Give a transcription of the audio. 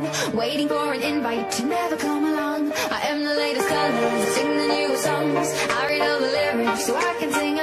waiting for an invite to never come along. I am the latest colors, sing the newest songs. I read all the lyrics so I can sing